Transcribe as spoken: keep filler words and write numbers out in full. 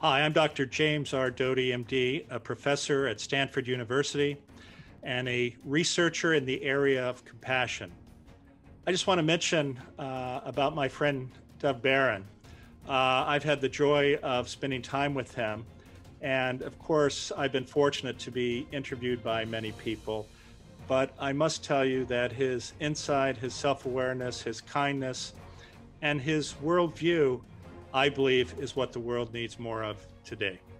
Hi, I'm Doctor James R. Doty, M D, a professor at Stanford University and a researcher in the area of compassion. I just want to mention uh, about my friend Dov Baron. Uh, I've had the joy of spending time with him, and of course, I've been fortunate to be interviewed by many people. But I must tell you that his insight, his self-awareness, his kindness, and his worldview, I believe, is what the world needs more of today.